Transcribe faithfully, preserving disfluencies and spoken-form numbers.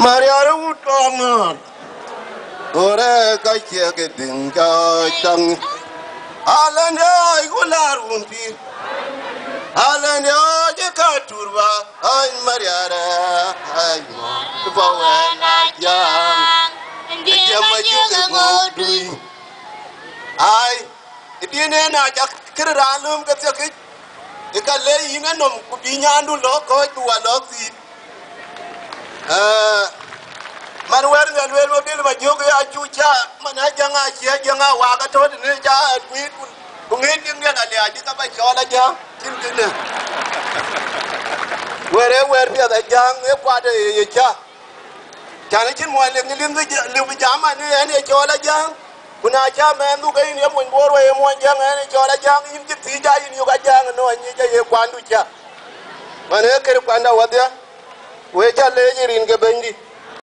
Mariara utonga ore ka ke dinga chang alane ay gularumpi alane je ka turba ay Mariara ay mo bawena jang je majuke ngudui ay idine na jak kiralum ka ke ikale ina nom kubinyandu loko tuwa loksi eh Manuel Manuel mobil majogo ya chucha mana janga chia janga waga to ne ja wi kungi tinga na le adi ka ba chola ja tin tin were wer pia da jang e kwade ye cha chane chin mo le ni lim lu bi jama ni ene chola jang kuna cha me ndu ga ni mo boro ye mo jang ene chola jang yin ti ti ja yin yu ga jang no ni ja ye kwandu cha mane ker kwanda wadya we cha le rin ge bendi